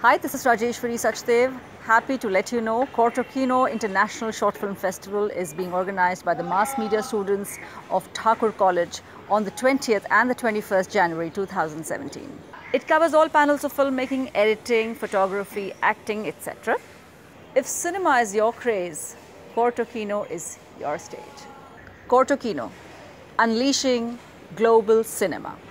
Hi, this is Rajeshwari Sachdev. Happy to let you know Corto Kino International Short Film Festival is being organized by the mass media students of Thakur College on the 20th and the 21st January 2017. It covers all panels of filmmaking, editing, photography, acting, etc. If cinema is your craze, Corto Kino is your stage. Corto Kino, unleashing global cinema.